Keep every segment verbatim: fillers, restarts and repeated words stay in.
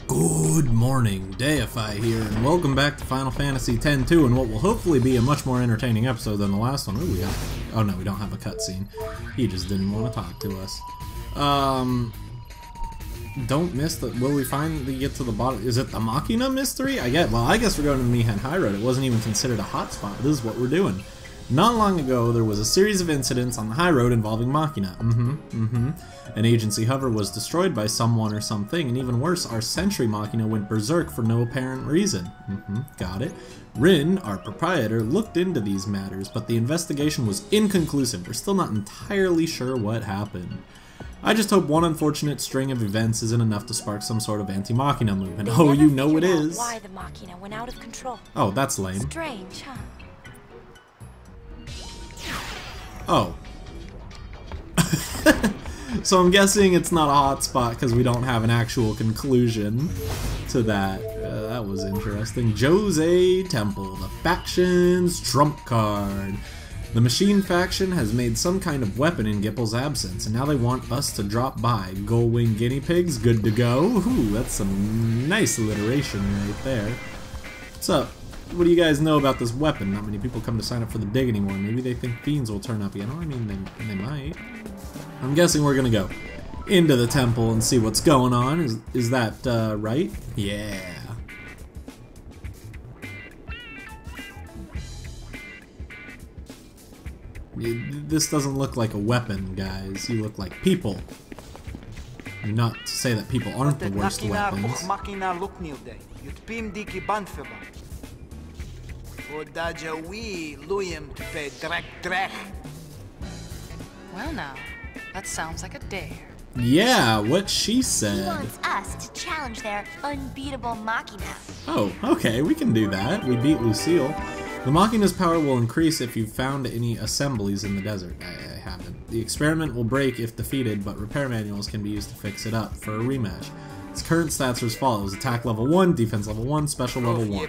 Good morning, Deify here, and welcome back to Final Fantasy X two, and what will hopefully be a much more entertaining episode than the last one. Ooh, we got, oh no, we don't have a cutscene. He just didn't want to talk to us. Um, don't miss the, will we finally get to the bottom? Is it the Machina mystery? I get, well, I guess we're going to the Mihan High Road. It wasn't even considered a hotspot. This is what we're doing. Not long ago, there was a series of incidents on the high road involving Machina. Mm-hmm, mm-hmm. An agency hover was destroyed by someone or something, and even worse, our sentry Machina went berserk for no apparent reason. Mm-hmm, got it. Rin, our proprietor, looked into these matters, but the investigation was inconclusive. We're still not entirely sure what happened. I just hope one unfortunate string of events isn't enough to spark some sort of anti-Machina movement. Oh, you know it is. Why the Machina went out of control. Oh, that's lame. Strange, huh? Oh. So I'm guessing it's not a hotspot because we don't have an actual conclusion to that. Uh, that was interesting. Jose Temple, the faction's trump card. The machine faction has made some kind of weapon in Gippel's absence, and now they want us to drop by. Gull-wing guinea pigs, good to go. Ooh, that's some nice alliteration right there. What's up? What do you guys know about this weapon? Not many people come to sign up for the dig anymore. Maybe they think fiends will turn up again. Oh, I mean, they, they might. I'm guessing we're gonna go into the temple and see what's going on. Is, is that uh, right? Yeah. This doesn't look like a weapon, guys. You look like people. Not to say that people aren't the worst weapons. Well now, that sounds like a dare. Yeah, what she said. He wants us to challenge their unbeatable Machina. Oh, okay, we can do that. We beat Lucille. The Machina's power will increase if you've found any assemblies in the desert. I, I haven't. The experiment will break if defeated, but repair manuals can be used to fix it up for a rematch. Its current stats are as follows. Attack level one, defense level one, special level one.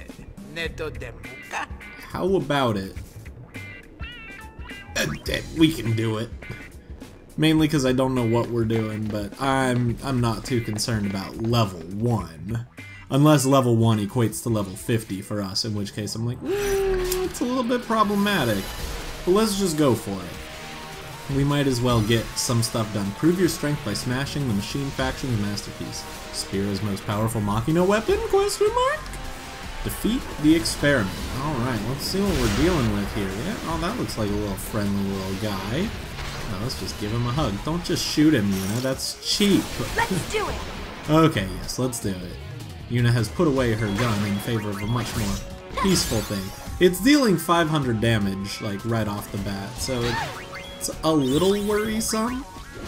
How about it? Uh, we can do it. Mainly because I don't know what we're doing, but I'm I'm not too concerned about level one. Unless level one equates to level fifty for us, in which case I'm like, mm, it's a little bit problematic. But let's just go for it. We might as well get some stuff done. Prove your strength by smashing the machine faction's masterpiece. Spira's most powerful Machina weapon? Question mark? Defeat the experiment. Alright, let's see what we're dealing with here. Yeah, oh, that looks like a little friendly little guy. Now, let's just give him a hug. Don't just shoot him, Yuna. That's cheap. Let's do it! Okay, yes, let's do it. Yuna has put away her gun in favor of a much more peaceful thing. It's dealing five hundred damage, like, right off the bat, so it's a little worrisome.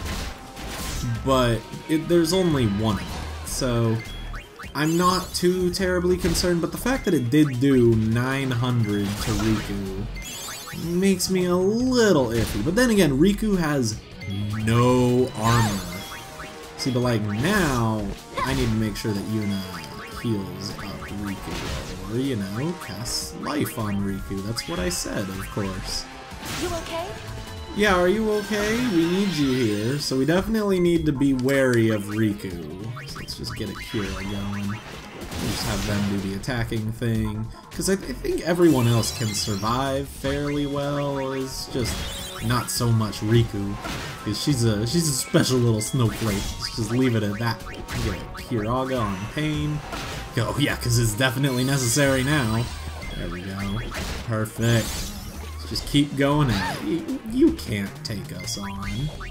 But it, there's only one of it, so I'm not too terribly concerned, but the fact that it did do nine hundred to Riku makes me a little iffy. But then again, Riku has no armor. See, but like now, I need to make sure that Yuna heals up Riku, or, you know, casts life on Riku. That's what I said, of course. You okay? Yeah, are you okay? We need you here, so we definitely need to be wary of Riku. So let's just get a Kira going. We'll just have them do the attacking thing. Because I, th I think everyone else can survive fairly well. It's just not so much Riku. Because she's a, she's a special little snowflake. Let's just leave it at that. Get a Kiraga on Pain. Oh yeah, because it's definitely necessary now. There we go. Perfect. Just keep going at it. You, you can't take us on.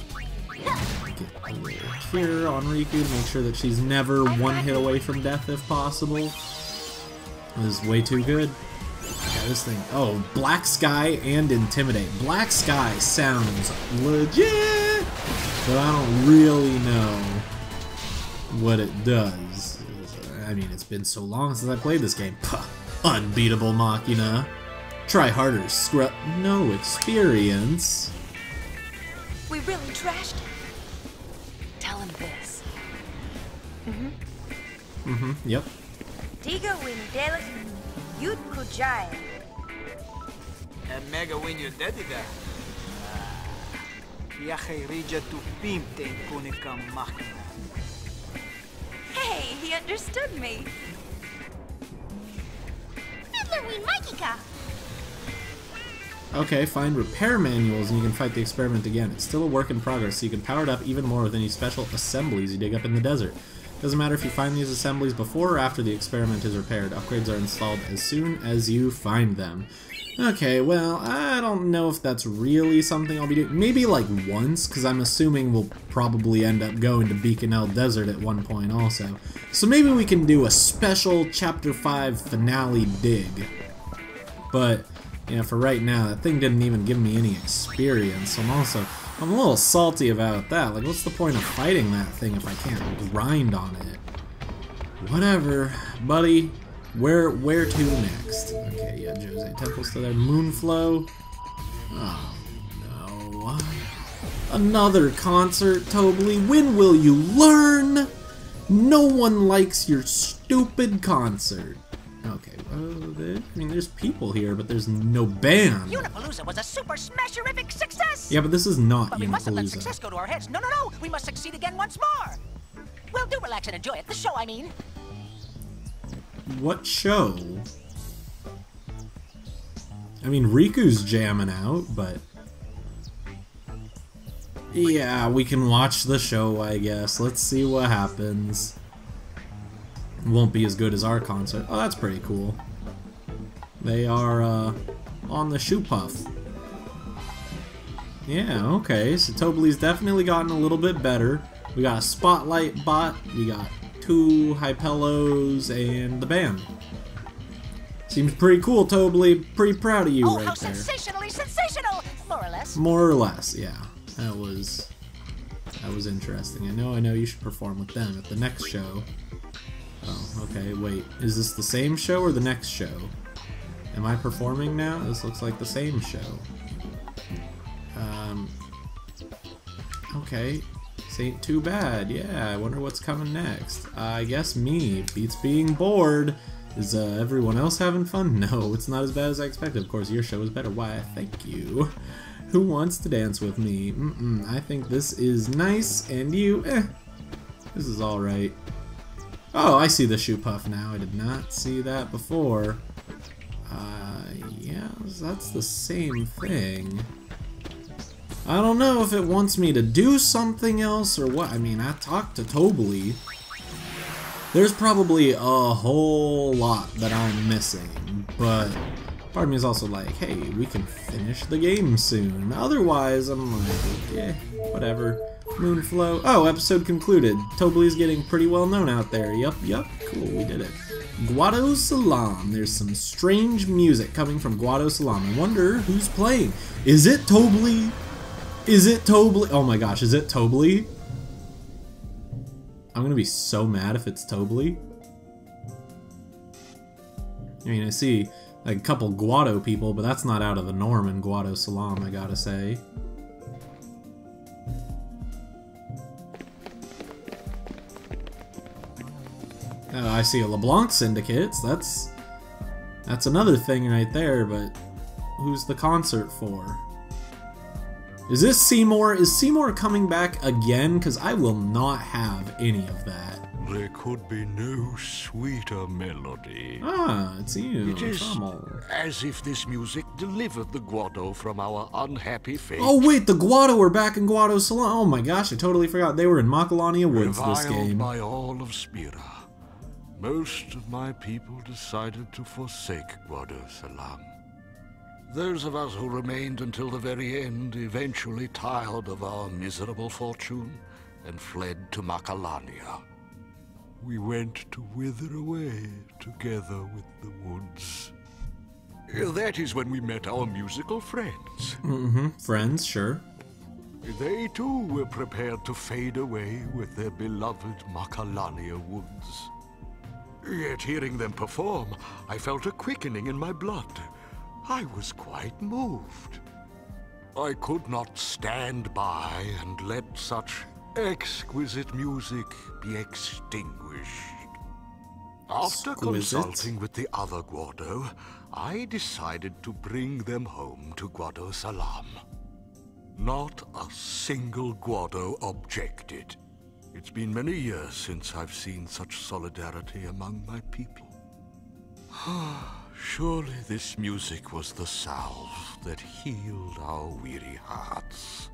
Get a little cure on Riku to make sure that she's never one hit away from death if possible. This is way too good. Yeah, this thing. Oh, Black Sky and Intimidate. Black Sky sounds legit, but I don't really know what it does. I mean, it's been so long since I played this game. Puh, unbeatable Machina. Try harder, scrub. No experience. We really trashed him. Tell him this. Mm-hmm. Mm-hmm, yep. Diga Windelis Yut Kujai. And Mega Win your daddy there. Yache Rija tu Pimte Kunika Machina. Hey, he understood me. Fiddler Ween Mikey-ka. Okay, find repair manuals and you can fight the experiment again. It's still a work in progress, so you can power it up even more with any special assemblies you dig up in the desert. Doesn't matter if you find these assemblies before or after the experiment is repaired. Upgrades are installed as soon as you find them. Okay, well, I don't know if that's really something I'll be doing. Maybe like once, because I'm assuming we'll probably end up going to Beacon L Desert at one point also. So maybe we can do a special Chapter five finale dig. But, yeah, for right now, that thing didn't even give me any experience. So I'm also, I'm a little salty about that. Like, what's the point of fighting that thing if I can't grind on it? Whatever, buddy. Where where to next? Okay, yeah, Jose Temple's still there. Moonflow. Oh no. Another concert, Tobly. When will you learn? No one likes your stupid concert. Okay, well, there, I mean, there's people here, but there's no band. Unipalooza was a super smasherific success! Yeah, but this is not But we mustn't let Unipalooza. success go to our heads. No, no, no! We must succeed again once more! Well, do relax and enjoy it. The show, I mean. What show? I mean, Riku's jamming out, but... yeah, we can watch the show, I guess. Let's see what happens. It won't be as good as our concert. Oh, that's pretty cool. They are, uh, on the shoe puff. Yeah, okay, so Tobly's definitely gotten a little bit better. We got a spotlight bot, we got two Hypelos, and the band. Seems pretty cool, Tobly. Pretty proud of you Oh, right how there. sensationally sensational! More or less. More or less, yeah. That was that was interesting. I know I know you should perform with them at the next show. Oh, okay, wait. Is this the same show or the next show? Am I performing now? This looks like the same show. Um Okay. This ain't too bad. Yeah, I wonder what's coming next. Uh, I guess me. Beats being bored. Is uh, everyone else having fun? No, it's not as bad as I expected. Of course, your show is better. Why, thank you. Who wants to dance with me? Mm-mm, I think this is nice, and you, eh. This is alright. Oh, I see the shoe puff now. I did not see that before. Uh, yeah, that's the same thing. I don't know if it wants me to do something else or what. I mean, I talked to Tobly. There's probably a whole lot that I'm missing, but part of me is also like, hey, we can finish the game soon. Otherwise, I'm like, yeah, whatever. Moonflow. Oh, episode concluded. Tobly's getting pretty well known out there. Yup, yup. Cool, we did it. Guado Salam. There's some strange music coming from Guado Salam. I wonder who's playing. Is it Tobly? Is it Tobly? Oh my gosh, is it Tobly? I'm gonna be so mad if it's Tobly. I mean, I see like a couple Guado people, but that's not out of the norm in Guado Salam, I gotta say. Oh, I see a LeBlanc Syndicates. That's that's another thing right there, but who's the concert for? Is this Seymour? Is Seymour coming back again? Because I will not have any of that. There could be no sweeter melody. Ah, it's you. It is Trommel. as if this music delivered the Guado from our unhappy fate. Oh wait, the Guado are back in Guado Salon. Oh my gosh, I totally forgot. They were in Macalania Woods this Reviled game. by all of Spira, most of my people decided to forsake Guado Salam. Those of us who remained until the very end eventually tired of our miserable fortune and fled to Macalania. We went to wither away together with the woods. That is when we met our musical friends. Mm-hmm. Friends, sure. They too were prepared to fade away with their beloved Macalania woods. Yet hearing them perform, I felt a quickening in my blood. I was quite moved. I could not stand by and let such exquisite music be extinguished. After Exquisite? consulting with the other Guado, I decided to bring them home to Guado Salam. Not a single Guado objected. It's been many years since I've seen such solidarity among my people. Surely this music was the salve that healed our weary hearts.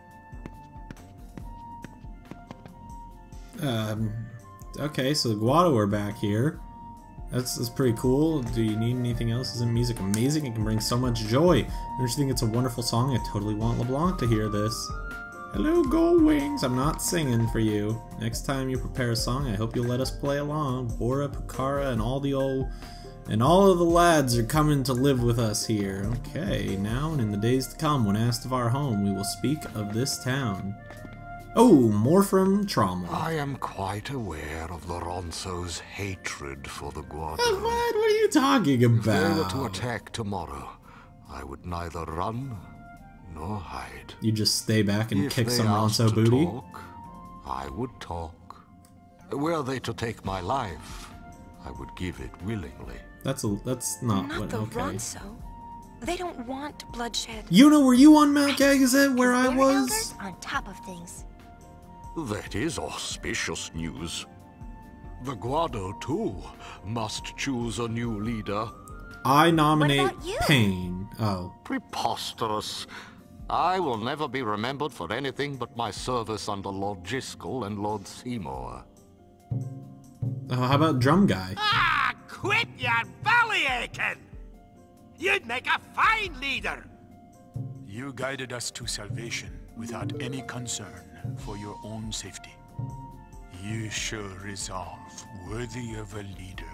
Um, okay, so the Guado are back here. That's, that's pretty cool. Do you need anything else? Isn't music amazing? It can bring so much joy. Don't you think it's a wonderful song? I totally want LeBlanc to hear this. Hello, Gold Wings. I'm not singing for you. Next time you prepare a song, I hope you'll let us play along. Bora, Pucara, and all the old... And all of the lads are coming to live with us here. Okay, now and in the days to come, when asked of our home, we will speak of this town. Oh, more from Trommel. I am quite aware of the Ronso's hatred for the Guado. What? What are you talking about? If they were to attack tomorrow, I would neither run nor hide. You just stay back and if kick they some asked Ronso to booty? Talk, I would talk. Were they to take my life, I would give it willingly. That's a that's not, Not what the okay. Ronso. They don't want bloodshed. You know, were you on Mount Gagazet where I They're was? elders on top of things. That is auspicious news. The Guado, too, must choose a new leader. I nominate What about you? Pain. Oh. Preposterous. I will never be remembered for anything but my service under Lord Jiskel and Lord Seymour. Oh, how about Drum Guy? Ah, quit your belly aching! You'd make a fine leader! You guided us to salvation without any concern for your own safety. You show resolve worthy of a leader.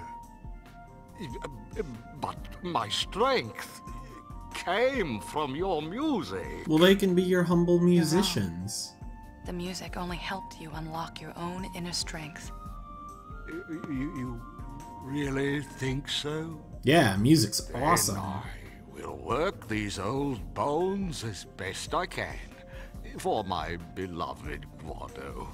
But my strength came from your music. Well, they can be your humble musicians. The music only helped you unlock your own inner strength. You, you really think so? Yeah, music's Then awesome. I will work these old bones as best I can for my beloved Guado.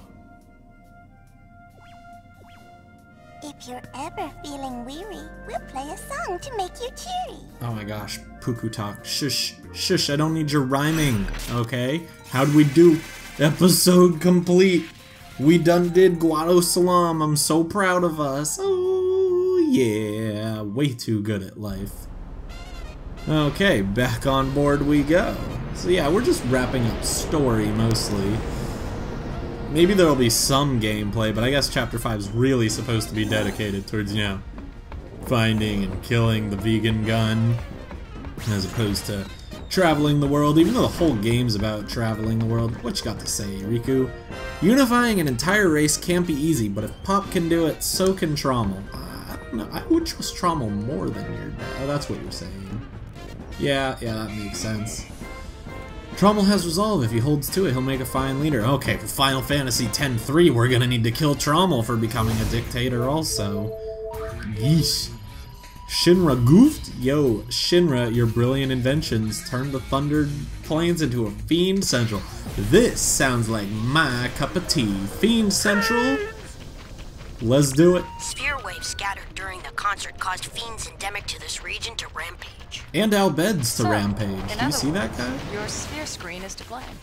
If you're ever feeling weary, we'll play a song to make you cheery. Oh my gosh, Puku talk. Shush, shush, I don't need your rhyming, okay? How'd we do? Episode complete. We done did Guado Salam. I'm so proud of us. Oh, yeah. Way too good at life. Okay, back on board we go. So yeah, we're just wrapping up story mostly. Maybe there'll be some gameplay, but I guess Chapter five is really supposed to be dedicated towards, you know, finding and killing the vegan gun, as opposed to traveling the world, even though the whole game's about traveling the world. What you got to say, Riku? Unifying an entire race can't be easy, but if Pop can do it, so can Trommel. Uh, I don't know, I would trust Trommel more than your dad. Oh, that's what you're saying. Yeah, yeah, that makes sense. Trommel has resolve. If he holds to it, he'll make a fine leader. Okay, for Final Fantasy X three, we're gonna need to kill Trommel for becoming a dictator also. Yeesh. Shinra goofed? Yo, Shinra, your brilliant inventions turned the Thundered Plains into a Fiend Central. This sounds like my cup of tea. Fiend Central? Let's do it. Sphere waves scattered during the concert caused fiends endemic to this region to rampage. And Albeds to So, rampage. in Do you other see that words, guy? Your sphere screen is to blame.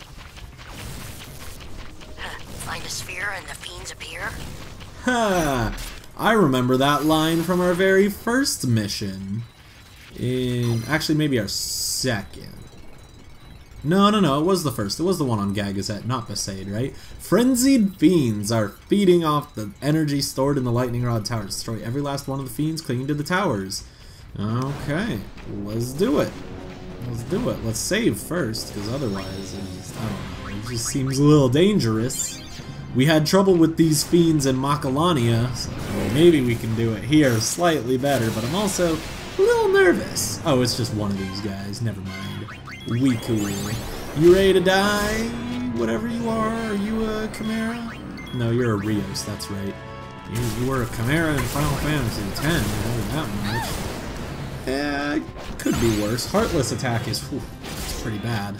Huh, find a sphere and the fiends appear? Ha! I remember that line from our very first mission. In actually maybe our second. No, no, no, it was the first. It was the one on Gagazet, not Besaid, right? Frenzied fiends are feeding off the energy stored in the Lightning Rod Tower. Destroy every last one of the fiends clinging to the towers. Okay, let's do it. Let's do it. Let's save first, because otherwise, it just, I don't know, it just seems a little dangerous. We had trouble with these fiends in Macalania, so maybe we can do it here slightly better, but I'm also a little nervous. Oh, it's just one of these guys. Never mind. We cool. You ready to die? Whatever you are. Are you a Chimera? No, you're a Rios. That's right. You, you were a Chimera in Final Fantasy X. You know that much. Yeah, could be worse. Heartless attack is whew, it's pretty bad.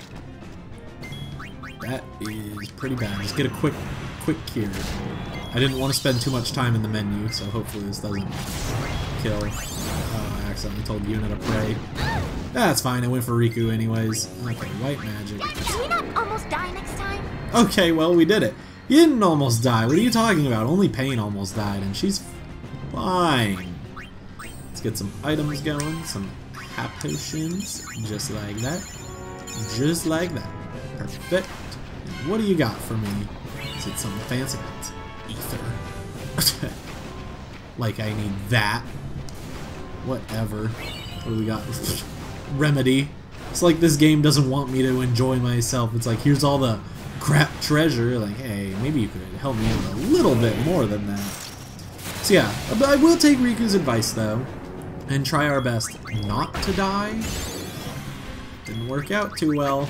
That is pretty bad. Just get a quick, quick cure. I didn't want to spend too much time in the menu, so hopefully this doesn't kill. Oh, I accidentally told Yuna to pray. That's fine, I went for Riku anyways. Okay, white magic. Can we not almost die next time? Okay, well, we did it. You didn't almost die. What are you talking about? Only Pain almost died, and she's fine. Let's get some items going. Some hat potions. Just like that. Just like that. Perfect. And what do you got for me? Is it some fancy? It's ether. Like I need that. Whatever. What do we got? Remedy. It's like this game doesn't want me to enjoy myself. It's like, here's all the crap treasure. Like, hey, maybe you could help me out a little bit more than that. So yeah, but I will take Riku's advice though, and try our best not to die. Didn't work out too well.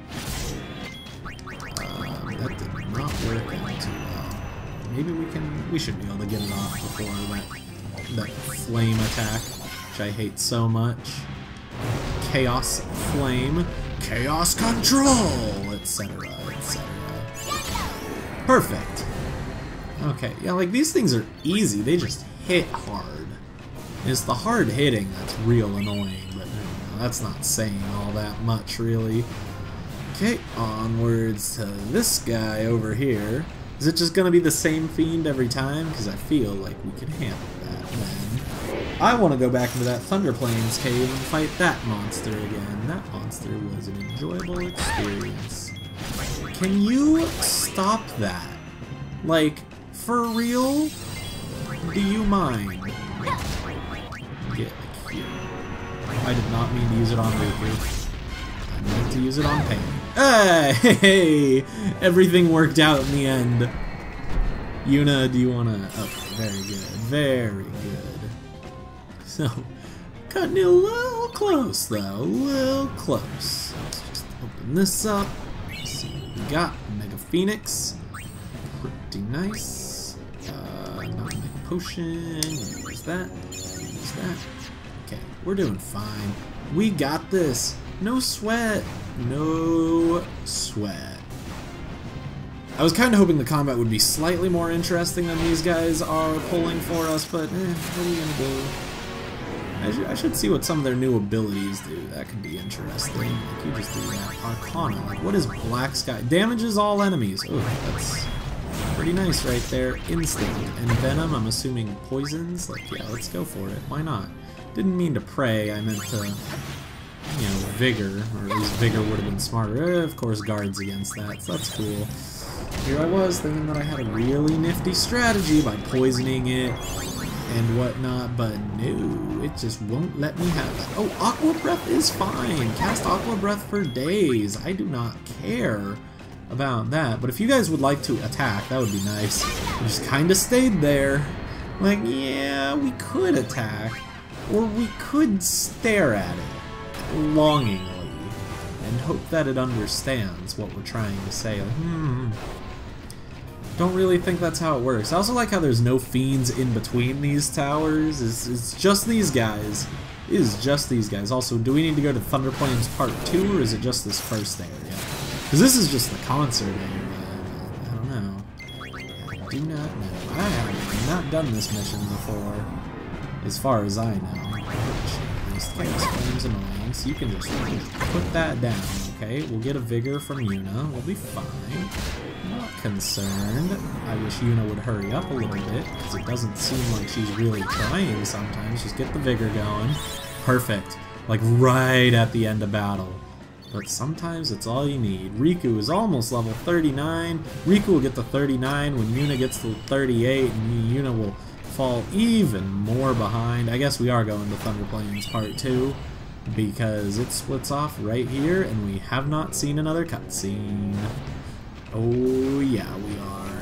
Um, that did not work out too well. Maybe we can, we should be able to get it off before that, that flame attack, which I hate so much. Chaos Flame, Chaos Control, et cetera, et cetera. Perfect. Okay, yeah, like these things are easy. They just hit hard. It's the hard hitting that's real annoying, but no, that's not saying all that much, really. Okay, onwards to this guy over here. Is it just gonna be the same fiend every time? Because I feel like we can handle that then. I want to go back into that Thunder Plains cave and fight that monster again. That monster was an enjoyable experience. Can you stop that? Like, for real? Do you mind? Get here. I did not mean to use it on Riku. I meant to use it on Pain. Hey, hey! Everything worked out in the end. Yuna, do you want to... Okay, very good. Very good. So, cutting it a little close, though. A little close. Let's just open this up. See what we got. Mega Phoenix. Pretty nice. Uh, not Mega Potion. Use that. Use that. Okay, we're doing fine. We got this. No sweat. No sweat. I was kind of hoping the combat would be slightly more interesting than these guys are pulling for us, but eh, what are you gonna do? I should, I should see what some of their new abilities do. That could be interesting. Like, you just do that. Arcana. Like, what is Black Sky? Damages all enemies. Oh, that's pretty nice right there. Instinct. And Venom, I'm assuming poisons? Like, yeah, let's go for it. Why not? Didn't mean to pray. I meant to, you know, Vigor. Or at least Vigor would have been smarter. Eh, of course, guards against that, so that's cool. Here I was thinking that I had a really nifty strategy by poisoning it and whatnot, but no, it just won't let me have that. Oh, Aqua Breath is fine. Cast Aqua Breath for days. I do not care about that. But if you guys would like to attack, that would be nice. We just kind of stayed there. Like, yeah, we could attack, or we could stare at it longingly and hope that it understands what we're trying to say. Like, hmm. Don't really think that's how it works. I also like how there's no fiends in between these towers. It's, it's just these guys. It is just these guys. Also, do we need to go to Thunder Plains Part two, or is it just this first area? Because this is just the concert area. I don't know. I do not know. I have not done this mission before, as far as I know. This Chaos Flame's annoying, so you can just put that down, okay? We'll get a Vigor from Yuna. We'll be fine. Not concerned. I wish Yuna would hurry up a little bit, because it doesn't seem like she's really trying sometimes. Just get the Vigor going. Perfect. Like right at the end of battle. But sometimes it's all you need. Riku is almost level thirty-nine. Riku will get to thirty-nine when Yuna gets to thirty-eight, and Yuna will fall even more behind. I guess we are going to Thunder Plains Part two, because it splits off right here, and we have not seen another cutscene. Oh yeah, we are.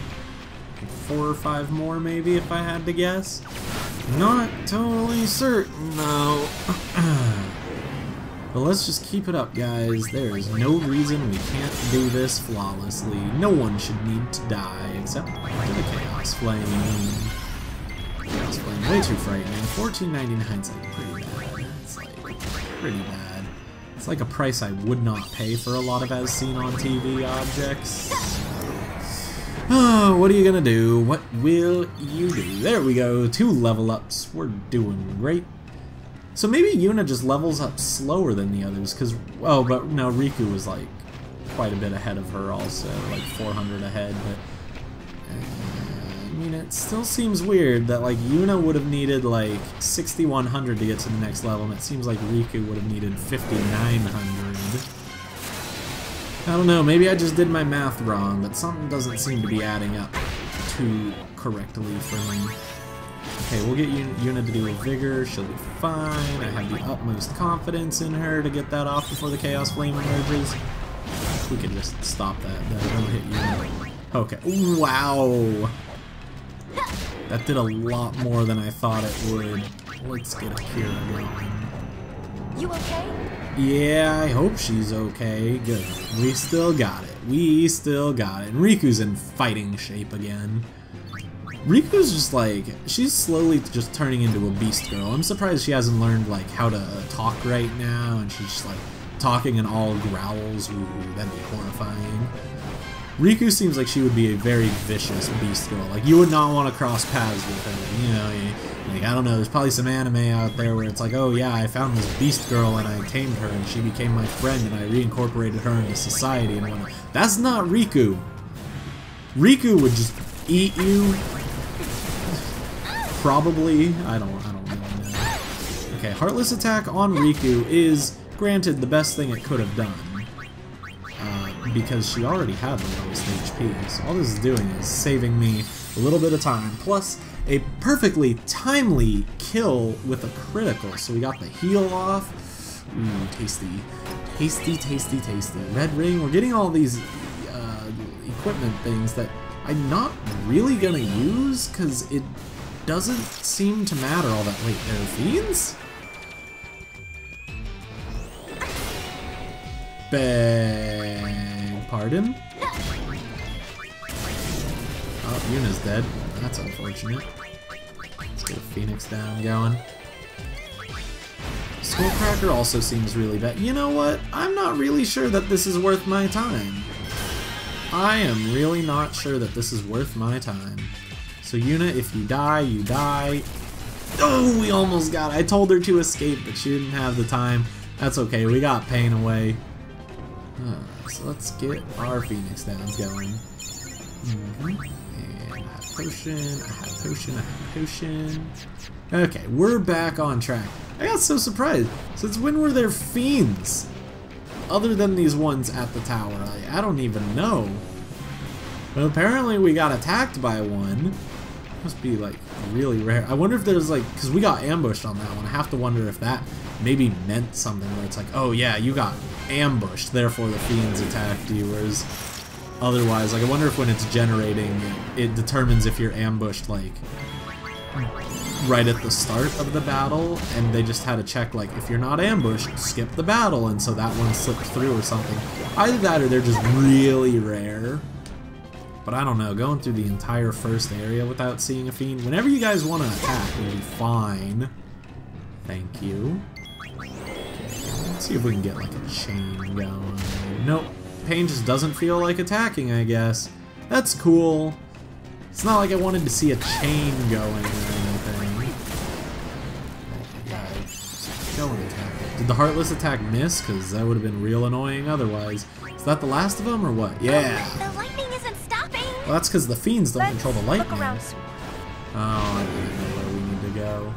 Four or five more maybe, if I had to guess. Not totally certain though. But let's just keep it up, guys. There is no reason we can't do this flawlessly. No one should need to die, except for the Chaos Flame. Chaos Flame, way too frightening. fourteen ninety-nine is like pretty bad. It's like pretty bad. It's like a price I would not pay for a lot of as seen on T V objects. Oh, what are you gonna do? What will you do? There we go, two level ups. We're doing great. So maybe Yuna just levels up slower than the others, because, oh, but no, Riku was like quite a bit ahead of her also, like four hundred ahead, but uh, I mean, it still seems weird that like Yuna would have needed like sixty-one hundred to get to the next level, and it seems like Riku would have needed fifty-nine hundred. I don't know, maybe I just did my math wrong, but something doesn't seem to be adding up too correctly for me. Okay, we'll get Yuna to do a Vigor, she'll be fine. I have the utmost confidence in her to get that off before the Chaos Flame emerges. We can just stop that, that won't hit Yuna. Okay, wow! That did a lot more than I thought it would. Let's get Kira going. You okay? Yeah, I hope she's okay. Good. We still got it. We still got it. And Riku's in fighting shape again. Riku's just like, she's slowly just turning into a beast girl. I'm surprised she hasn't learned like how to talk right now, and she's just like talking in all growls. Ooh, that'd be horrifying. Riku seems like she would be a very vicious beast girl. Like, you would not want to cross paths with her. You know, you, like, I don't know, there's probably some anime out there where it's like, oh yeah, I found this beast girl and I tamed her and she became my friend and I reincorporated her into society and whatnot. That's not Riku. Riku would just eat you. Probably. I don't, I don't really know. Okay, Heartless Attack on Riku is, granted, the best thing it could have done. Because she already had the lowest H P, so all this is doing is saving me a little bit of time, plus a perfectly timely kill with a critical, so we got the heal off. Ooh, tasty. Tasty, tasty, tasty. Red ring, we're getting all these uh, equipment things that I'm not really gonna use, because it doesn't seem to matter all that. Wait, there are fiends? Bang. Pardon? Oh, Yuna's dead. That's unfortunate. Let's get a Phoenix down going. Skullcracker also seems really bad. You know what? I'm not really sure that this is worth my time. I am really not sure that this is worth my time. So Yuna, if you die, you die. Oh, we almost got it. I told her to escape, but she didn't have the time. That's okay. We got pain away. Uh, so let's get our Phoenix downs going. Mm-hmm. And I have potion, I have potion, I have potion. Okay, we're back on track. I got so surprised. Since when were there fiends? Other than these ones at the tower, like, I don't even know. But apparently we got attacked by one. Must be like really rare. I wonder if there's like, because we got ambushed on that one. I have to wonder if that maybe meant something where it's like, oh yeah, you got ambushed, therefore the fiends attacked you, whereas otherwise, like, I wonder if when it's generating, it determines if you're ambushed, like, right at the start of the battle, and they just had to check, like, if you're not ambushed, skip the battle, and so that one slipped through or something. Either that or they're just really rare. But I don't know, going through the entire first area without seeing a fiend, whenever you guys want to attack, it'll be fine. Thank you. Let's see if we can get like a chain going. Nope. Pain just doesn't feel like attacking, I guess. That's cool. It's not like I wanted to see a chain going or anything. Yeah, go and attack it. Did the Heartless Attack miss? Because that would have been real annoying otherwise. Is that the last of them or what? Yeah. The lightning isn't stopping. Well, that's because the fiends don't Let's control the lightning. look around. Oh, I really know where we need to go.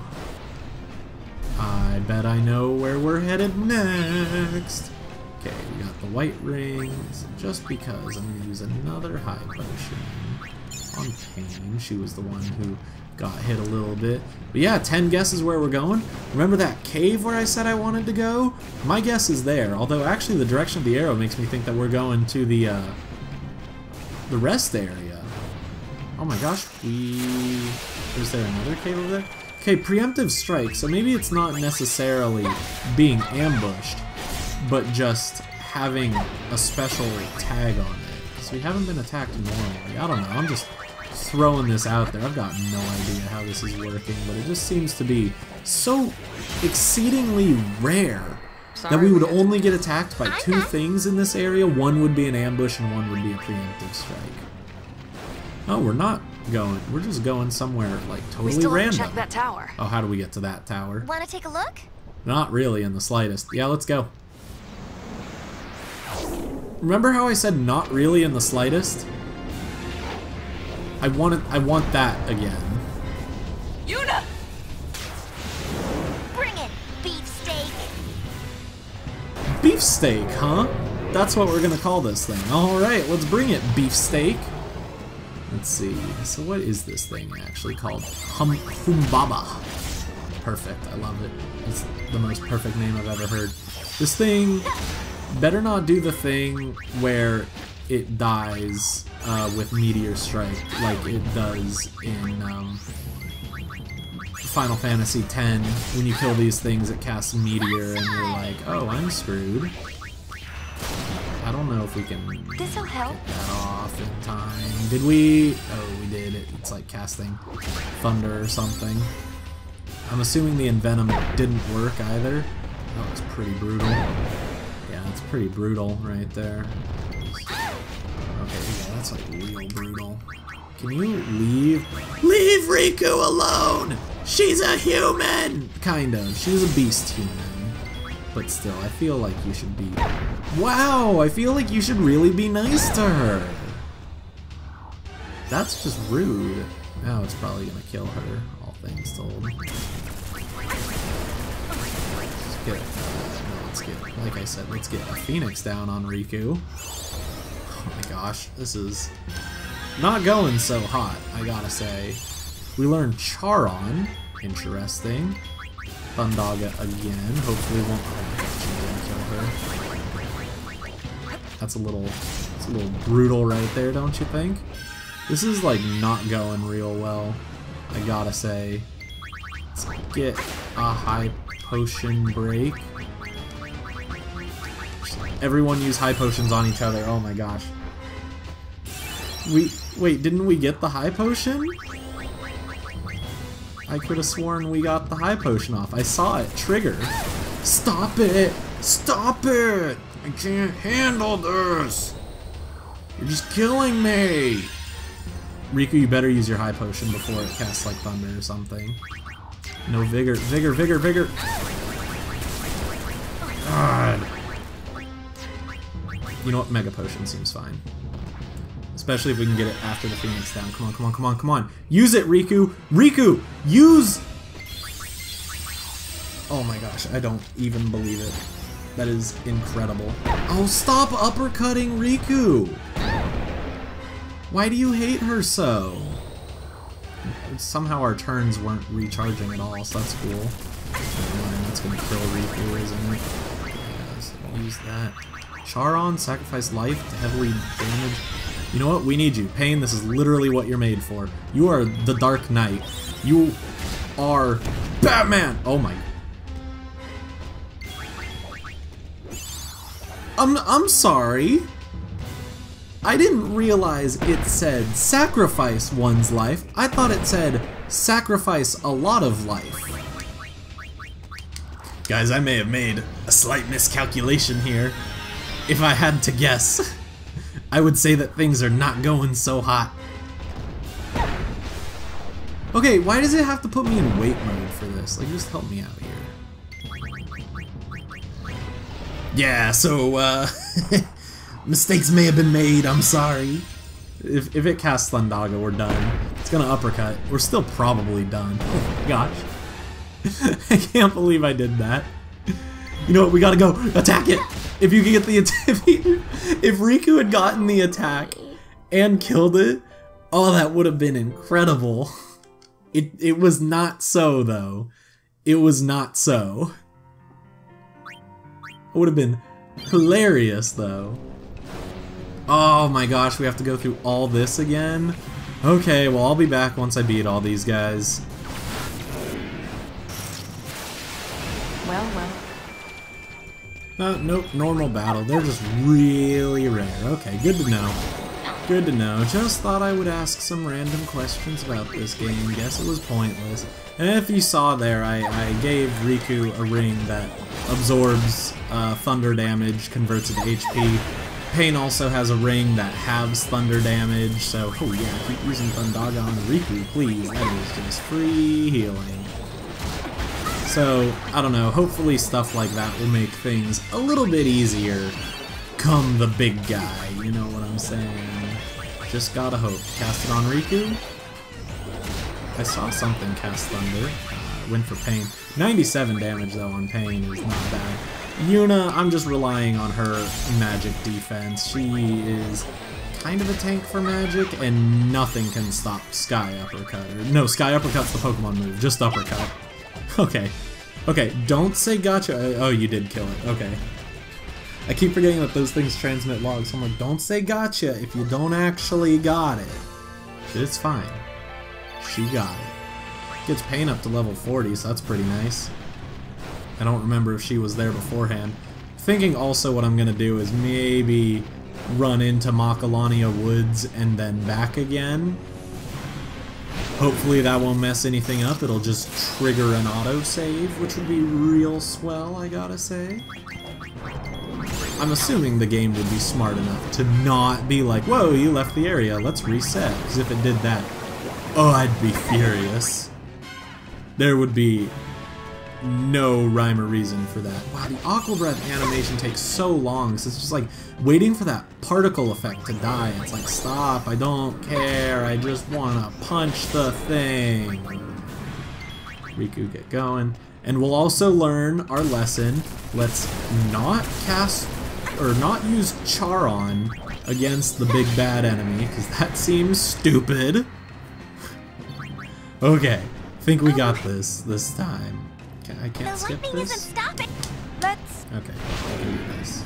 I bet I know where we're headed next. Okay, we got the white rings. Just because I'm going to use another high potion on Pain. She was the one who got hit a little bit. But yeah, ten guesses where we're going. Remember that cave where I said I wanted to go? My guess is there. Although actually the direction of the arrow makes me think that we're going to the uh, the rest area. Oh my gosh, we... Is there another cave over there? Okay, preemptive strike, so maybe it's not necessarily being ambushed, but just having a special tag on it. Because we haven't been attacked normally. I don't know, I'm just throwing this out there. I've got no idea how this is working, but it just seems to be so exceedingly rare Sorry, that we would we had only get attacked by two things in this area. One would be an ambush and one would be a preemptive strike. Oh, we're not going. We're just going somewhere like totally We still random. haven't checked that tower. Oh, how do we get to that tower? Want to take a look? Not really in the slightest. Yeah, let's go. Remember how I said not really in the slightest? I want it, I want that again. Yuna! Bring it, beefsteak. Beefsteak, huh? That's what we're gonna call this thing. Alright, let's bring it, beefsteak. Let's see. So what is this thing actually called? Hum Humbaba. Perfect, I love it. It's the most perfect name I've ever heard. This thing better not do the thing where it dies uh, with Meteor Strike like it does in um, Final Fantasy X. When you kill these things, it casts Meteor and you're like, oh, I'm screwed. I don't know if we can This'll help. get that off in time. Did we? Oh, we did. It. It's like casting thunder or something. I'm assuming the Envenom didn't work either. That was pretty brutal. Yeah, it's pretty brutal right there. Okay, yeah, that's like real brutal. Can you leave? Leave Riku alone! She's a human! Kind of. She's a beast human. But still, I feel like you should be... Wow! I feel like you should really be nice to her! That's just rude. Now it's probably gonna kill her, all things told. Let's get... Uh, let's get... Like I said, let's get a Phoenix down on Riku. Oh my gosh, this is... not going so hot, I gotta say. We learned Charon. Interesting. Thundaga again. Hopefully it won't kill her. That's a little that's a little brutal right there, don't you think? This is like not going real well, I gotta say. Let's get a high potion break. Everyone use high potions on each other. Oh my gosh. We wait, didn't we get the high potion? I could have sworn we got the high potion off. I saw it trigger. Stop it! Stop it! I can't handle this! You're just killing me! Riku, you better use your high potion before it casts like thunder or something. No vigor. Vigor, vigor, vigor! God. You know what? Mega potion seems fine. Especially if we can get it after the Phoenix down. Come on, come on, come on, come on. Use it, Riku! Riku! Use... Oh my gosh, I don't even believe it. That is incredible. Oh, stop uppercutting Riku! Why do you hate her so? Somehow our turns weren't recharging at all, so that's cool. That's gonna kill Riku, isn't it? Yeah, so use that. Charon, sacrifice life to heavily damage... You know what? We need you. Pain, this is literally what you're made for. You are the Dark Knight. You are Batman! Oh my... I'm, I'm sorry. I didn't realize it said sacrifice one's life. I thought it said sacrifice a lot of life. Guys, I may have made a slight miscalculation here. If I had to guess, I would say that things are not going so hot. Okay, why does it have to put me in wait mode for this? Like, just help me out here. Yeah, so, uh, mistakes may have been made, I'm sorry. If, if it casts Thundaga, we're done. It's gonna uppercut. We're still probably done. Oh my gosh. I can't believe I did that. You know what, we gotta go! Attack it! If you can get the attack, if, if Riku had gotten the attack and killed it, oh, that would have been incredible. It, it was not so, though. It was not so. It would have been hilarious, though. Oh my gosh, we have to go through all this again? Okay, well, I'll be back once I beat all these guys. Well, well. Uh, nope, normal battle. They're just really rare. Okay, good to know. Good to know. Just thought I would ask some random questions about this game. Guess it was pointless. And if you saw there, I, I gave Riku a ring that absorbs uh, thunder damage, converts it to H P. Pain also has a ring that halves thunder damage, so oh yeah, keep using Thundaga on the Riku, please. That is just free healing. So, I don't know, hopefully stuff like that will make things a little bit easier. become the big guy, you know what I'm saying? Just gotta hope. Cast it on Riku. I saw something cast Thunder. Uh, went for Pain. ninety-seven damage though on Pain is not bad. Yuna, I'm just relying on her magic defense. She is kind of a tank for magic, and nothing can stop Sky Uppercut. Or, no, Sky Uppercut's the Pokemon move, just Uppercut. Okay. Okay, don't say gotcha. Oh, you did kill it. Okay. I keep forgetting that those things transmit logs, so I'm like, don't say gotcha if you don't actually got it. It's fine. She got it. Gets Pain up to level forty, so that's pretty nice. I don't remember if she was there beforehand. Thinking also what I'm gonna do is maybe run into Macalania Woods and then back again. Hopefully that won't mess anything up. It'll just trigger an autosave, which would be real swell, I gotta say. I'm assuming the game would be smart enough to not be like, whoa, you left the area, let's reset. Because if it did that, oh, I'd be furious. There would be no rhyme or reason for that. Wow, the Aqua Breath animation takes so long, so it's just like waiting for that particle effect to die. It's like, stop, I don't care, I just wanna punch the thing. Riku, get going. And we'll also learn our lesson. Let's not cast, or not use Charon against the big bad enemy, because that seems stupid. Okay, think we got this this time. I can't skip this. Let's. Okay, I can do this.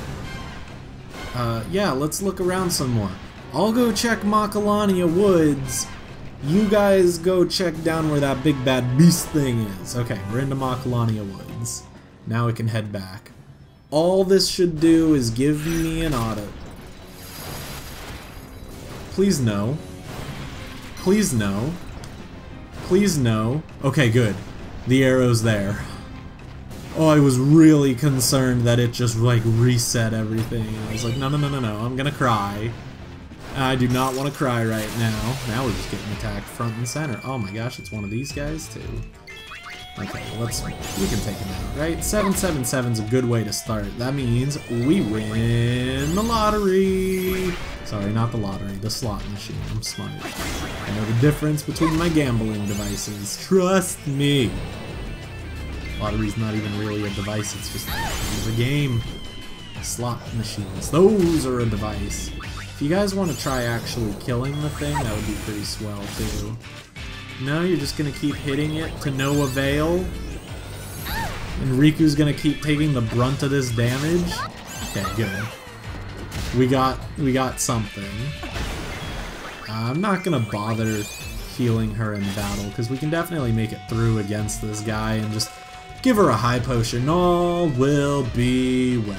Uh, yeah, let's look around some more. I'll go check Macalania Woods. You guys go check down where that big bad beast thing is. Okay, we're into Macalania Woods. Now we can head back. All this should do is give me an auto. Please no. Please no. Please no. Okay, good. The arrow's there. Oh, I was really concerned that it just like reset everything. I was like, no, no, no, no, no, I'm gonna cry. I do not want to cry right now. Now we're just getting attacked front and center. Oh my gosh, it's one of these guys too. Okay, let's, we can take him out, right? seven seven seven's a good way to start. That means we win the lottery. Sorry, not the lottery, the slot machine. I'm smart. I know the difference between my gambling devices. Trust me. Lottery's not even really a device, it's just it's a game. Slot machines, those are a device. If you guys want to try actually killing the thing, that would be pretty swell too. No, you're just gonna keep hitting it to no avail? And Riku's gonna keep taking the brunt of this damage? Okay, good. We got, we got something. Uh, I'm not gonna bother healing her in battle, because we can definitely make it through against this guy and just give her a high potion. All will be well.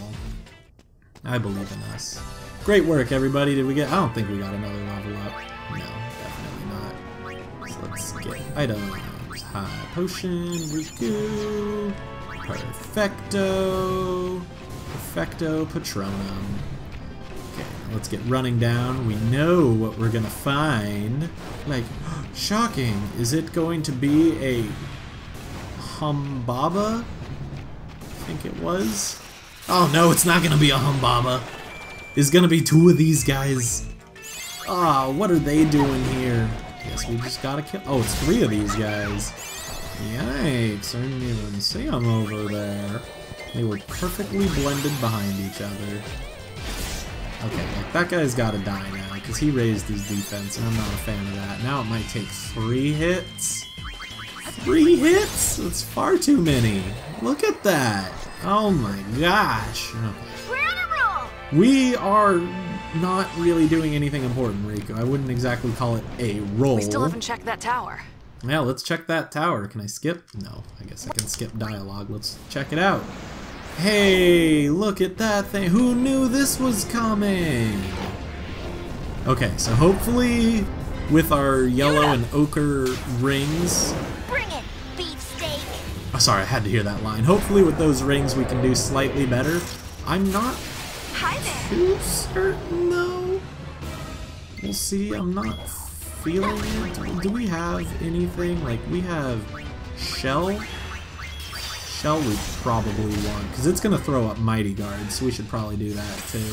I believe in us. Great work, everybody. Did we get... I don't think we got another level up. No, definitely not. So let's get items. High potion, Riku. Perfecto. Perfecto Patronum. Okay, let's get running down. We know what we're gonna find. Like, shocking. Is it going to be a Humbaba? I think it was. Oh no, it's not gonna be a Humbaba. It's gonna be two of these guys. Ah, oh, what are they doing here? Guess we just gotta kill. Oh, it's three of these guys. Yikes! I didn't even see them over there. They were perfectly blended behind each other. Okay, like, that guy's gotta die now because he raised his defense, and I'm not a fan of that. Now it might take three hits. Three hits? That's far too many. Look at that. Oh my gosh. Okay. We are not really doing anything important, Riku. I wouldn't exactly call it a roll. We still haven't checked that tower. Yeah, let's check that tower. Can I skip? No, I guess I can skip dialogue. Let's check it out. Hey, look at that thing. Who knew this was coming? Okay, so hopefully with our yellow and ochre rings... Bring it, beefsteak. Oh, sorry, I had to hear that line. Hopefully with those rings we can do slightly better. I'm not... Hi there. too certain though. We'll see. I'm not feeling it. Do we have anything? Like, we have shell, Shell we probably want, because it's going to throw up Mighty Guard, so we should probably do that too.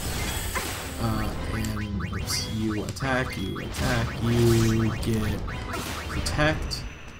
Uh, and oops, you attack, you attack, you get protect.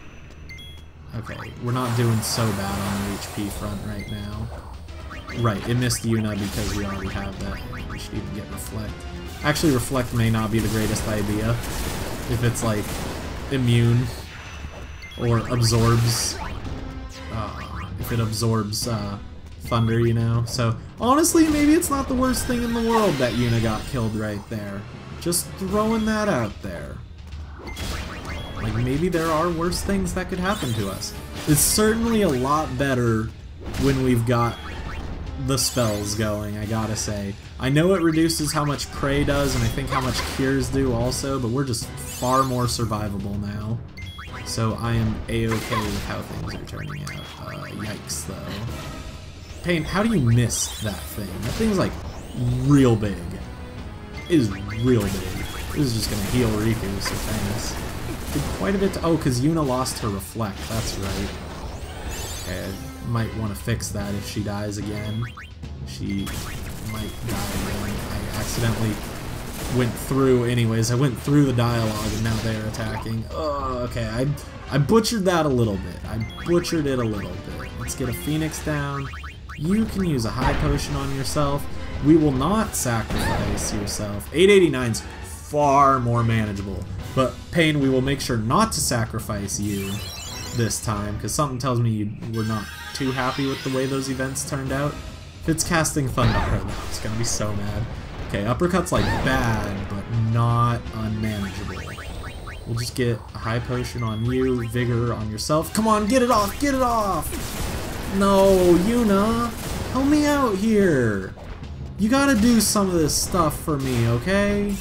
Okay, we're not doing so bad on the H P front right now. Right, it missed Yuna because we already have that. We should even get Reflect. Actually, Reflect may not be the greatest idea if it's like immune or absorbs. Uh, if it absorbs uh, thunder, you know. So honestly, maybe it's not the worst thing in the world that Yuna got killed right there. Just throwing that out there. Like, maybe there are worse things that could happen to us. It's certainly a lot better when we've got the spells going, I gotta say. I know it reduces how much Prey does, and I think how much Cures do also, but we're just far more survivable now. So I am a-okay with how things are turning out. Uh, yikes, though. Pain, how do you miss that thing? That thing's, like, real big. It is real big. This is just gonna heal Riku, so thanks. Did quite a bit to- oh, because Yuna lost her Reflect, that's right. Okay, I might want to fix that if she dies again. She might die again. I accidentally went through, anyways, I went through the dialogue and now they're attacking. Oh, okay, I, I butchered that a little bit. I butchered it a little bit. Let's get a Phoenix down. You can use a high potion on yourself. We will not sacrifice yourself. eight eighty-nine's far more manageable. But Pain, we will make sure not to sacrifice you this time, because something tells me you were not too happy with the way those events turned out. If it's casting Thunder, that's gonna be so mad. Okay, Uppercut's like bad, but not unmanageable. We'll just get a high potion on you, Vigor on yourself. Come on, get it off, get it off! No, Yuna, help me out here. You gotta do some of this stuff for me, okay?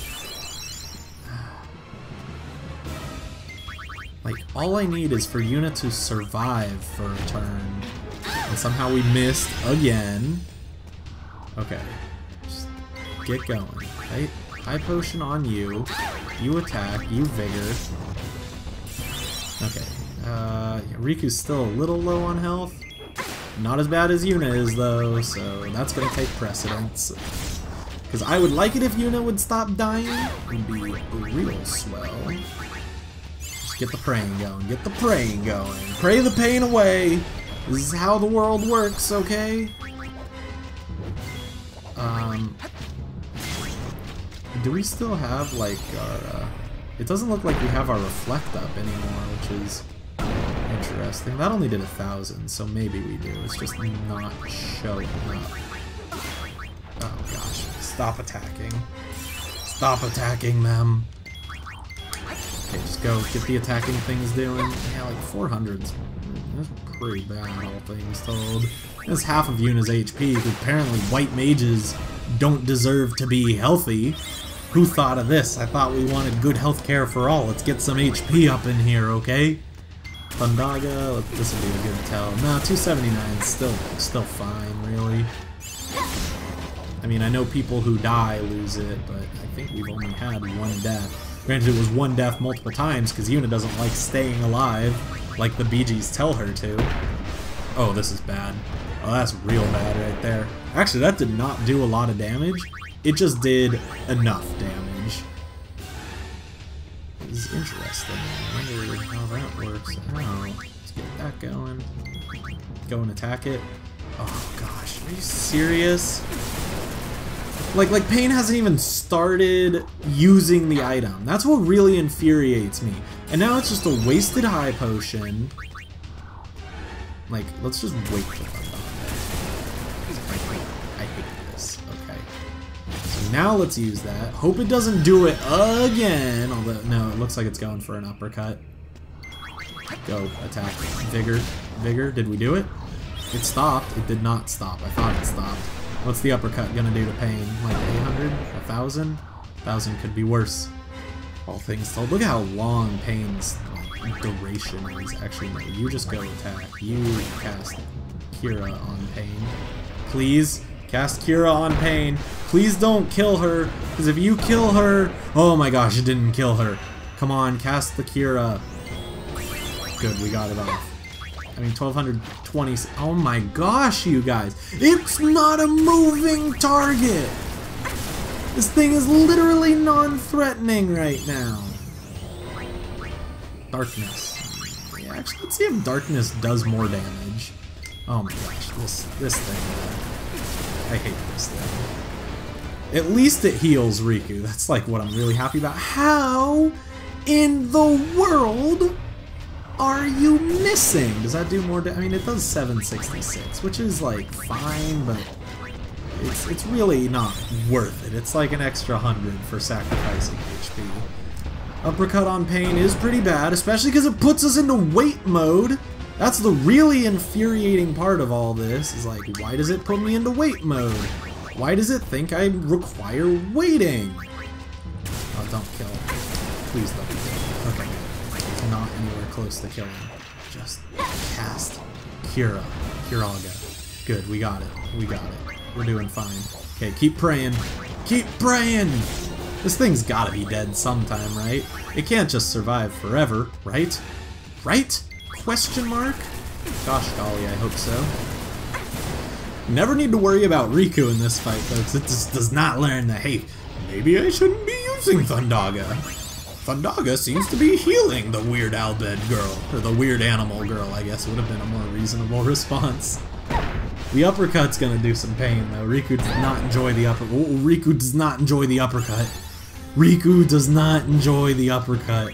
Like, all I need is for Yuna to survive for a turn. And somehow we missed again. Okay. Just get going. Right? High potion on you. You attack. You Vigor. Okay. Uh, yeah, Riku's still a little low on health. Not as bad as Yuna is, though, so that's gonna take precedence. Because I would like it if Yuna would stop dying. It would be real swell. Get the praying going. Get the praying going. Pray the pain away. This is how the world works, okay? Um, do we still have, like, our, uh... It doesn't look like we have our Reflect up anymore, which is interesting. That only did a thousand, so maybe we do. It's just not showing up. Oh, gosh. Stop attacking. Stop attacking them. Okay, just go get the attacking things doing. Yeah, like four hundred's that's pretty bad, all things told. That's half of Yuna's H P, because apparently white mages don't deserve to be healthy. Who thought of this? I thought we wanted good health care for all. Let's get some H P up in here, okay? Thundaga, this will be a good tell. No, two seventy-nine is still, still fine, really. I mean, I know people who die lose it, but I think we've only had one death. Granted, it was one death multiple times, because Yuna doesn't like staying alive, like the B Gs tell her to. Oh, this is bad. Oh, that's real bad right there. Actually, that did not do a lot of damage. It just did enough damage. This is interesting. I wonder how that works. Oh, let's get that going. Go and attack it. Oh, gosh. Are you serious? Like, like Pain hasn't even started using the item. That's what really infuriates me. And now it's just a wasted high potion. Like, let's just wait for Thunder. I hate, I hate this. Okay. So now let's use that. Hope it doesn't do it again. Although, no, it looks like it's going for an uppercut. Go, attack. Vigor. Vigor. Did we do it? It stopped. It did not stop. I thought it stopped. What's the uppercut gonna do to Pain? Like eight hundred? A thousand? A thousand could be worse. All things told. Look at how long Pain's like, duration is. Actually, no. You just go attack. You cast Kira on Pain. Please cast Kira on Pain. Please don't kill her. Because if you kill her... Oh my gosh, it didn't kill her. Come on, cast the Kira. Good, we got it off. I mean, twelve twenty. Oh my gosh, you guys. It's not a moving target. This thing is literally non-threatening right now. Darkness. Yeah, actually, let's see if darkness does more damage. Oh my gosh, this, this thing. I hate this thing. At least it heals Riku. That's like what I'm really happy about. How in the world are you missing? Does that do more damage? I mean, it does seven sixty-six, which is like fine, but it's it's really not worth it. It's like an extra hundred for sacrificing H P. Uppercut on Pain is pretty bad, especially because it puts us into wait mode. That's the really infuriating part of all this, is like, why does it put me into wait mode? Why does it think I require waiting? Oh, don't kill. Please don't kill. Okay. Not anywhere close to killing. Just cast Kira. Kiraga. Good, we got it. We got it. We're doing fine. Okay, keep praying. Keep praying! This thing's gotta be dead sometime, right? It can't just survive forever, right? Right? Question mark? Gosh golly, I hope so. Never need to worry about Riku in this fight, folks. It just does not learn that, hey, maybe I shouldn't be using Thundaga. Thundaga seems to be healing the weird Albed girl. Or the weird animal girl, I guess would have been a more reasonable response. The uppercut's gonna do some pain, though. Riku does not enjoy the upper- oh, Riku does not enjoy the uppercut. Riku does not enjoy the uppercut.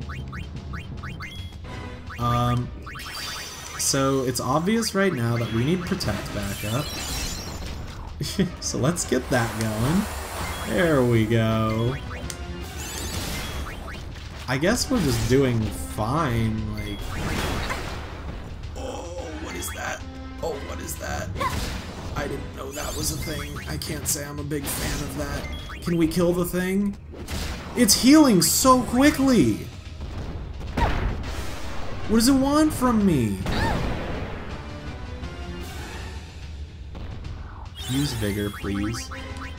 Um, so it's obvious right now that we need Protect back up. So let's get that going. There we go. I guess we're just doing fine, like... Oh, what is that? Oh, what is that? I didn't know that was a thing. I can't say I'm a big fan of that. Can we kill the thing? It's healing so quickly! What does it want from me? Use Vigor, please.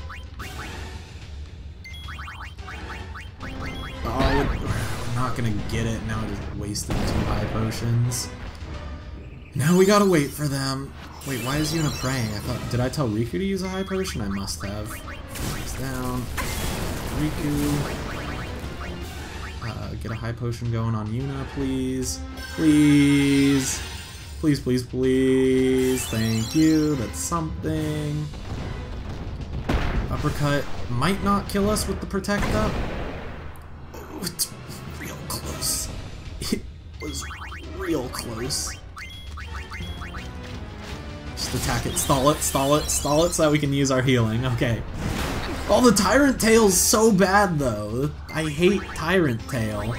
Oh, we're not gonna get it. Now I just wasted two high potions. Now we gotta wait for them. Wait, why is Yuna praying? I thought, did I tell Riku to use a high potion? I must have. Thumbs down. Riku. Uh, get a high potion going on Yuna, please. Please. Please, please, please. Thank you. That's something. Uppercut might not kill us with the Protect up. Oh, it's real close. It was real close. Just attack it. Stall it, stall it, stall it so that we can use our healing. Okay. Oh, the Tyrant Tail's so bad, though. I hate Tyrant Tail.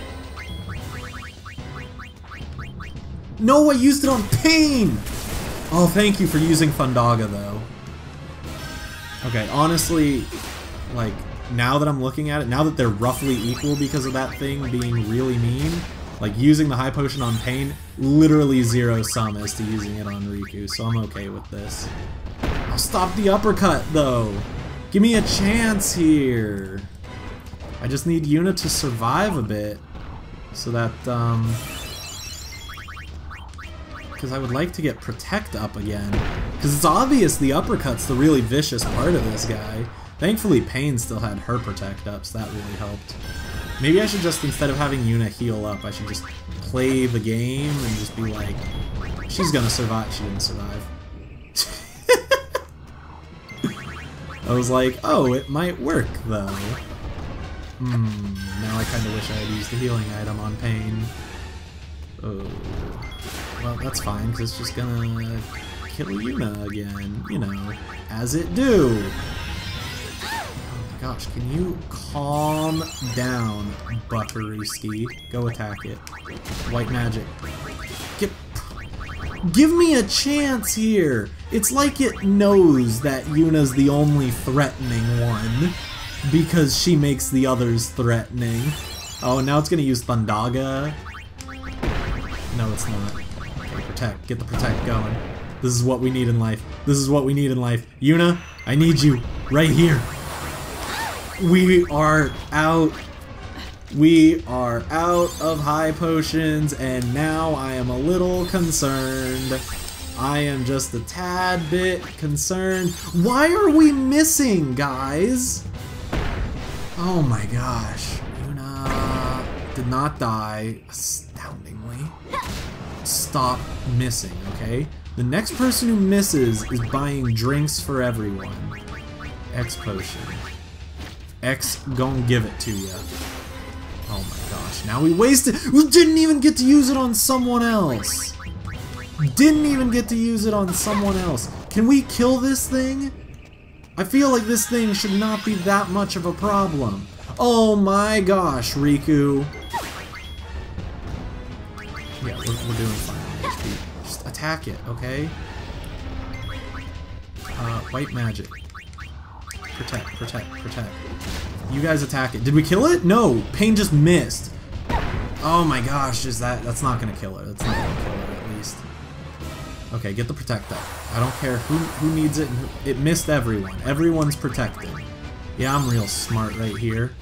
No, I used it on Pain! Oh, thank you for using Thundaga, though. Okay, honestly, like, now that I'm looking at it, now that they're roughly equal because of that thing being really mean, like, using the high potion on Pain, literally zero sum as to using it on Riku, so I'm okay with this. I'll stop the uppercut, though! Give me a chance here! I just need Yuna to survive a bit, so that, um... because I would like to get Protect up again. Because it's obvious the uppercut's the really vicious part of this guy. Thankfully, Pain still had her Protect up, so that really helped. Maybe I should just, instead of having Yuna heal up, I should just play the game and just be like, she's gonna survive. She didn't survive. I was like, oh, it might work, though. Hmm, now I kinda wish I had used the healing item on Pain. Oh. Well, that's fine, because it's just gonna kill Yuna again, you know, as it do. Oh my gosh, can you calm down, Buckarooski? Go attack it. White magic. Get, give me a chance here! It's like it knows that Yuna's the only threatening one, because she makes the others threatening. Oh, now it's gonna use Thundaga. No, it's not. Okay, Protect. Get the Protect going. This is what we need in life. This is what we need in life. Yuna, I need you right here. We are out We are out of high potions, and now I am a little concerned. I am just a tad bit concerned. Why are we missing, guys? Oh my gosh. Yuna did not die, astoundingly. Stop missing, okay? The next person who misses is buying drinks for everyone. X potion. X gon' give it to ya. Oh my gosh, now we wasted- we didn't even get to use it on someone else! Didn't even get to use it on someone else. Can we kill this thing? I feel like this thing should not be that much of a problem. Oh my gosh, Riku. Yeah, we're, we're doing fine on H P. Just attack it, okay? Uh, white magic. Protect, protect, protect. You guys attack it. Did we kill it? No! Pain just missed. Oh my gosh, is that- that's not gonna kill her. That's not gonna kill her, at least. Okay, get the protect up. I don't care who who needs it. And who, it missed everyone. Everyone's protected. Yeah, I'm real smart right here.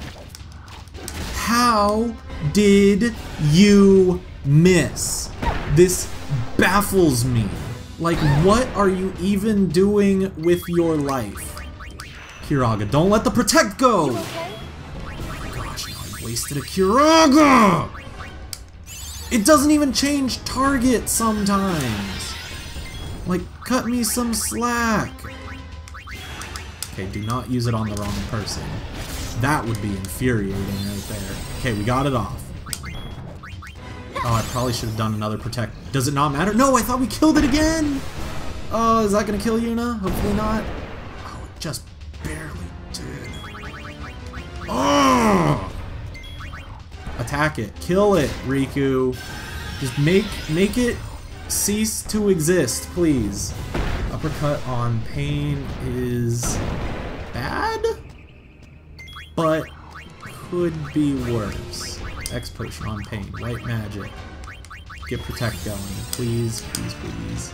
How did you miss? This baffles me. Like, what are you even doing with your life? Kiraga, don't let the protect go! Okay? Oh my gosh, now I wasted a Kiraga! It doesn't even change target sometimes. Like, cut me some slack. Okay, do not use it on the wrong person. That would be infuriating right there. Okay, we got it off. Oh, I probably should have done another protect. Does it not matter? No, I thought we killed it again! Oh, is that gonna kill Yuna? Hopefully not. Oh, it just barely did. Oh! Attack it. Kill it, Riku. Just make make it cease to exist, please. Uppercut on Pain is bad, but could be worse. X potion on Pain. White magic. Get protect going. Please, please, please.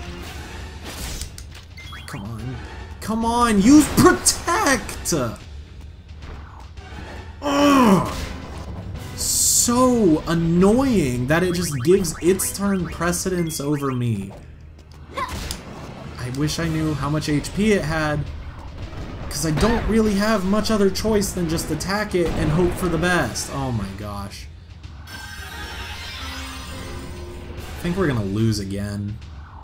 Come on. Come on, use protect! Ugh! So annoying that it just gives its turn precedence over me. I wish I knew how much H P it had, because I don't really have much other choice than just attack it and hope for the best. Oh my gosh. I think we're gonna lose again.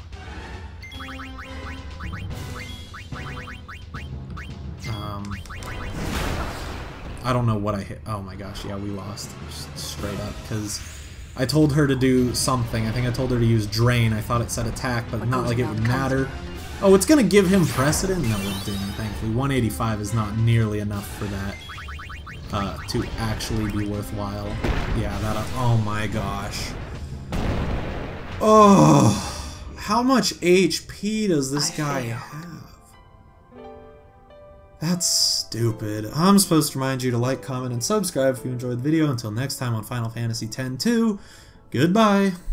Um, I don't know what I hit. Oh my gosh, yeah, we lost. Just straight up, because I told her to do something. I think I told her to use Drain. I thought it said attack, but not like it would matter. Oh, it's gonna give him precedent? No, it didn't, thankfully. one eighty-five is not nearly enough for that uh, to actually be worthwhile. Yeah, that. Uh, oh my gosh. Oh, how much H P does this guy have? That's stupid. I'm supposed to remind you to like, comment, and subscribe if you enjoyed the video. Until next time on Final Fantasy X two, goodbye!